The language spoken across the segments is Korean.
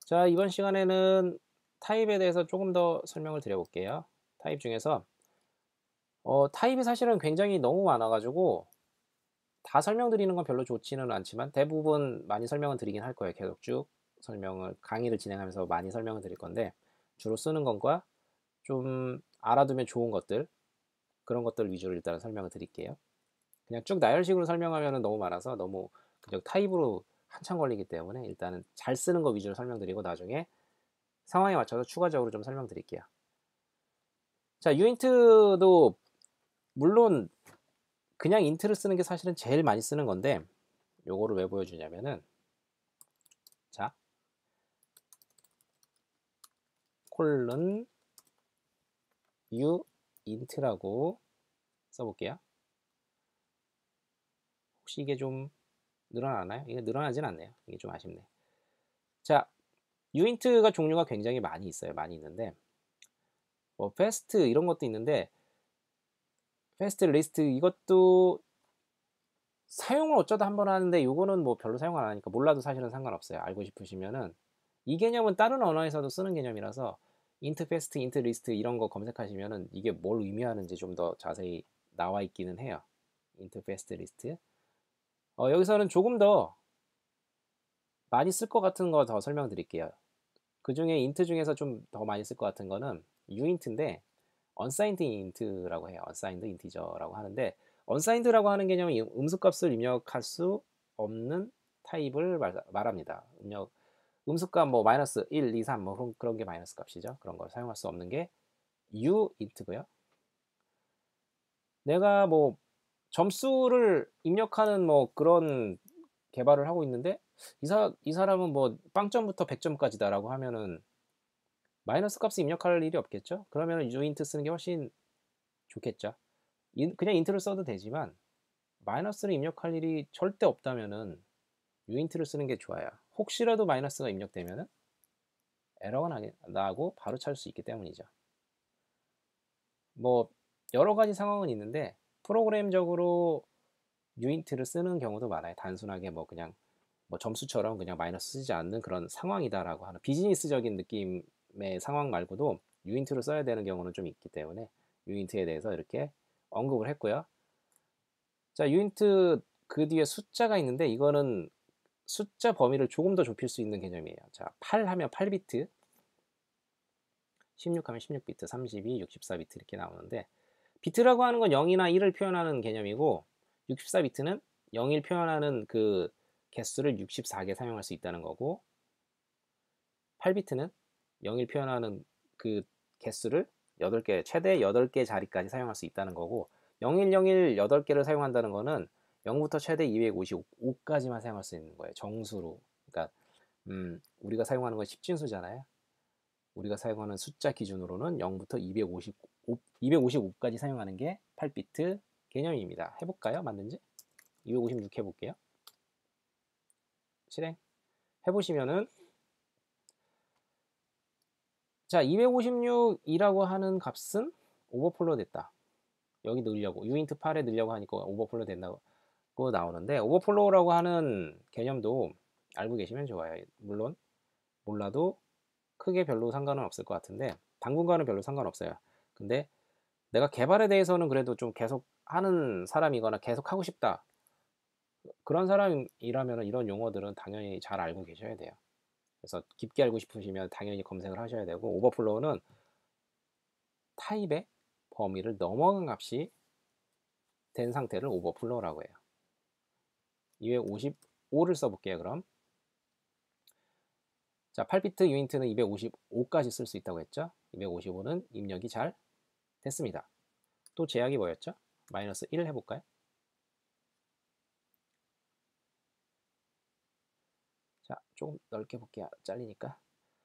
자, 이번 시간에는 타입에 대해서 조금 더 설명을 드려볼게요. 타입 중에서 타입이 사실은 굉장히 너무 많아 가지고 다 설명드리는 건 별로 좋지는 않지만 대부분 많이 설명을 드리긴 할 거예요. 계속 쭉 설명을 강의를 진행하면서 많이 설명을 드릴 건데 주로 쓰는 것과 좀 알아두면 좋은 것들, 그런 것들 위주로 일단은 설명을 드릴게요. 그냥 쭉 나열식으로 설명하면은 너무 많아서 너무 그냥 타입으로 한참 걸리기 때문에 일단은 잘 쓰는 거 위주로 설명드리고 나중에 상황에 맞춰서 추가적으로 좀 설명드릴게요. 자, 유인트도 물론 그냥 인트를 쓰는 게 사실은 제일 많이 쓰는 건데 요거를 왜 보여주냐면은, 자, 콜론 유인트라고 써볼게요. 혹시 이게 좀 늘어나나요? 이게 늘어나진 않네요. 이게 좀 아쉽네. 자, 유인트가 종류가 굉장히 많이 있어요. 많이 있는데 뭐 패스트 이런 것도 있는데, 패스트 리스트 이것도 사용을 어쩌다 한번 하는데 요거는 뭐 별로 사용 안 하니까 몰라도 사실은 상관없어요. 알고 싶으시면은 이 개념은 다른 언어에서도 쓰는 개념이라서 int fast, int list 이런 거 검색하시면은 이게 뭘 의미하는지 좀 더 자세히 나와 있기는 해요. int fast list. 여기서는 조금 더 많이 쓸 것 같은 거 더 설명드릴게요. 그 중에 int 중에서 좀 더 많이 쓸 것 같은 거는 uint인데 unsigned int라고 해요. unsigned integer라고 하는데, unsigned라고 하는 개념은 음수값을 입력할 수 없는 타입을 말합니다. 음수값 뭐 마이너스 1, 2, 3 뭐 그런 게 마이너스 값이죠. 그런 걸 사용할 수 없는 게 uint고요. 내가 뭐 점수를 입력하는 뭐 그런 개발을 하고 있는데 이 사람은 뭐 빵점부터 100점까지다라고 하면은 마이너스 값을 입력할 일이 없겠죠. 그러면 uint 쓰는 게 훨씬 좋겠죠. 그냥 인트를 써도 되지만 마이너스를 입력할 일이 절대 없다면은 uint를 쓰는 게 좋아요. 혹시라도 마이너스가 입력되면은 에러가 나고 바로 찾을 수 있기 때문이죠. 뭐 여러 가지 상황은 있는데 프로그램적으로 uint를 쓰는 경우도 많아요. 단순하게 뭐 그냥 뭐 점수처럼 그냥 마이너스 쓰지 않는 그런 상황이다라고 하는 비즈니스적인 느낌의 상황 말고도 uint를 써야 되는 경우는 좀 있기 때문에 uint에 대해서 이렇게 언급을 했고요. 자, uint 그 뒤에 숫자가 있는데 이거는 숫자 범위를 조금 더 좁힐 수 있는 개념이에요. 자, 8 하면 8비트, 16 하면 16비트, 32, 64비트 이렇게 나오는데, 비트라고 하는 건 0이나 1을 표현하는 개념이고 64비트는 0, 1 표현하는 그 개수를 64개 사용할 수 있다는 거고, 8비트는 0, 1 표현하는 그 개수를 8개, 최대 8개 자리까지 사용할 수 있다는 거고, 0101 8개를 사용한다는 거는 0부터 최대 255까지만 사용할 수 있는 거예요. 정수로. 그러니까 우리가 사용하는 건 10진수잖아요. 우리가 사용하는 숫자 기준으로는 0부터 255까지 사용하는 게 8비트 개념입니다. 해볼까요? 맞는지? 256 해볼게요. 실행. 해보시면은, 자, 256이라고 하는 값은 오버플로 됐다. 여기 넣으려고 uint 8에 넣으려고 하니까 오버플로 된다고 나오는데, 오버플로우라고 하는 개념도 알고 계시면 좋아요. 물론 몰라도 크게 별로 상관은 없을 것 같은데 당분간은 별로 상관없어요. 근데 내가 개발에 대해서는 그래도 좀 계속 하는 사람이거나 계속 하고 싶다, 그런 사람이라면 이런 용어들은 당연히 잘 알고 계셔야 돼요. 그래서 깊게 알고 싶으시면 당연히 검색을 하셔야 되고, 오버플로우는 타입의 범위를 넘어간 값이 된 상태를 오버플로우라고 해요. 255를 써볼게요. 그럼 자, 8비트 유인트는 255까지 쓸 수 있다고 했죠. 255는 입력이 잘 됐습니다. 또 제약이 뭐였죠? 마이너스 1 해볼까요? 자, 조금 넓게 볼게요. 잘리니까.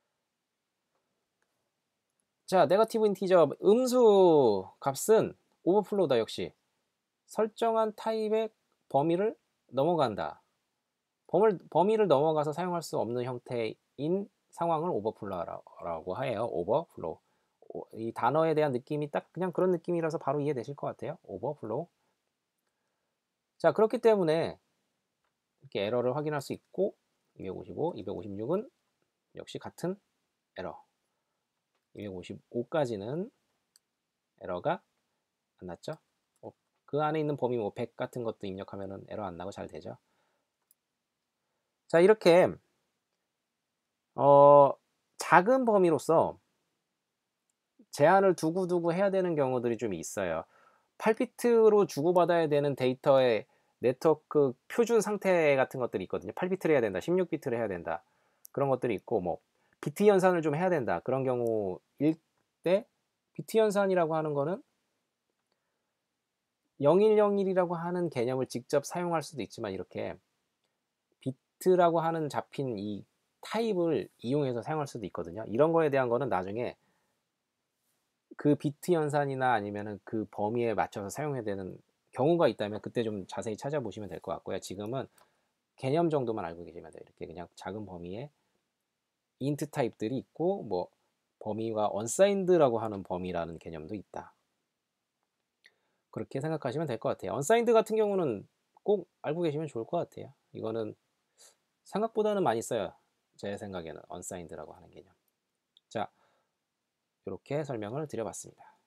자, 네거티브 인티저 음수 값은 오버플로우다. 역시 설정한 타입의 범위를 넘어간다. 범위를 넘어가서 사용할 수 없는 형태인 상황을 오버플로우라고 해요. 오버플로우. 이 단어에 대한 느낌이 딱 그냥 그런 느낌이라서 바로 이해되실 것 같아요. 오버플로우. 자, 그렇기 때문에 이렇게 에러를 확인할 수 있고, 255, 256은 역시 같은 에러. 255까지는 에러가 안 났죠. 그 안에 있는 범위 뭐 100 같은 것도 입력하면은 에러 안 나고 잘 되죠. 자, 이렇게 작은 범위로서 제한을 두고두고 해야 되는 경우들이 좀 있어요. 8비트로 주고받아야 되는 데이터의 네트워크 표준 상태 같은 것들이 있거든요. 8비트를 해야 된다, 16비트를 해야 된다, 그런 것들이 있고, 뭐 비트 연산을 좀 해야 된다, 그런 경우일 때 비트 연산이라고 하는 거는 0101이라고 하는 개념을 직접 사용할 수도 있지만, 이렇게 비트라고 하는 잡힌 이 타입을 이용해서 사용할 수도 있거든요. 이런 거에 대한 거는 나중에 그 비트 연산이나 아니면은 그 범위에 맞춰서 사용해야 되는 경우가 있다면 그때 좀 자세히 찾아보시면 될 것 같고요. 지금은 개념 정도만 알고 계시면 돼요. 이렇게 그냥 작은 범위에 인트 타입들이 있고, 뭐 범위가 언사인드라고 하는 범위라는 개념도 있다. 그렇게 생각하시면 될 것 같아요. 언사인드 같은 경우는 꼭 알고 계시면 좋을 것 같아요. 이거는 생각보다는 많이 써요. 제 생각에는 언사인드라고 하는 개념. 자, 이렇게 설명을 드려봤습니다.